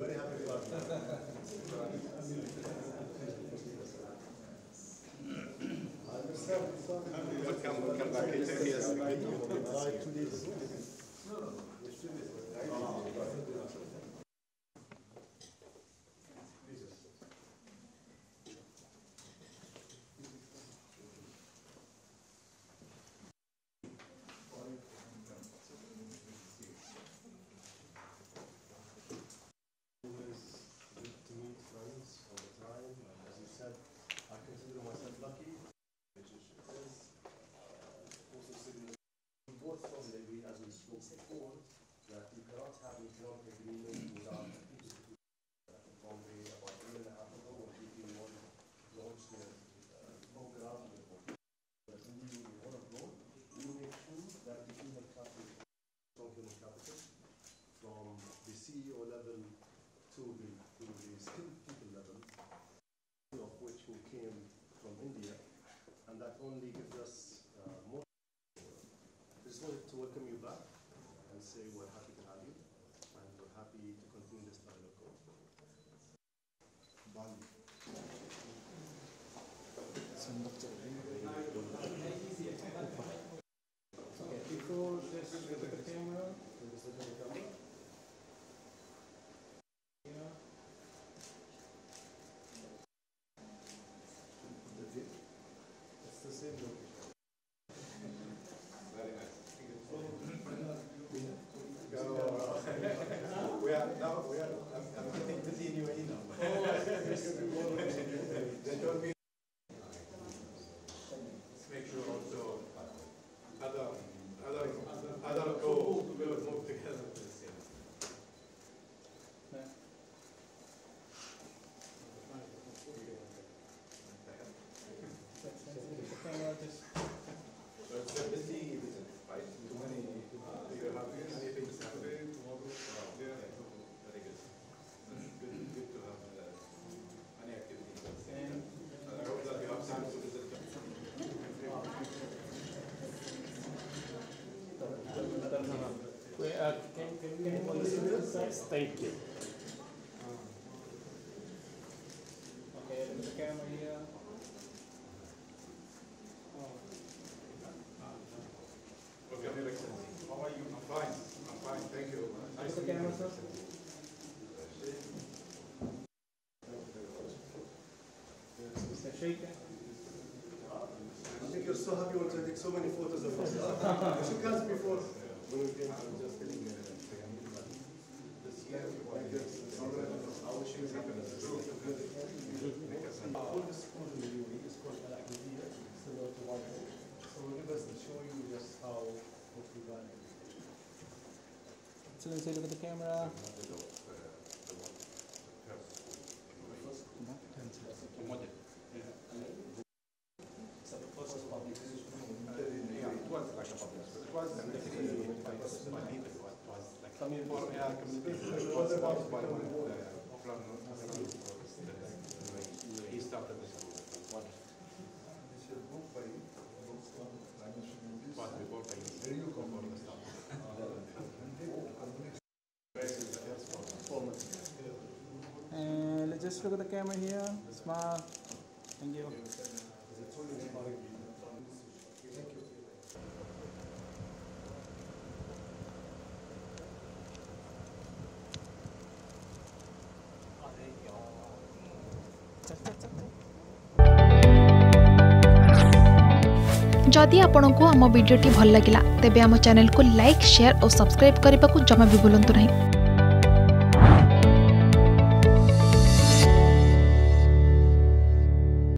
very happy partner. Welcome back. Yes, CEO level to the skilled people level, of which who came from India, and that only gives us more. I just wanted to welcome you back and say we're happy to have you, and we're happy to continue this dialogue. Before this, look at the camera. Thank you. Okay, look at the camera here. Welcome, Your Excellency. How are you? I'm fine. I'm fine. Thank you. Look at the camera, sir. Mr. Sheikh. I think you're so happy to take so many photos of us. You should ask before. When we came, I'm just telling you. I wish you happiness. All the schools in the UAE is called Al-Aqdiyya, similar to one. So we'll give us to show you just how what we run. Excellency, look at the camera. And let's just look at the camera here. Smile. Thank you. जदि आपंक आम भिडी भल लगा तेब आम channel को like share और subscribe करने को जमा भी भूलु नहीं।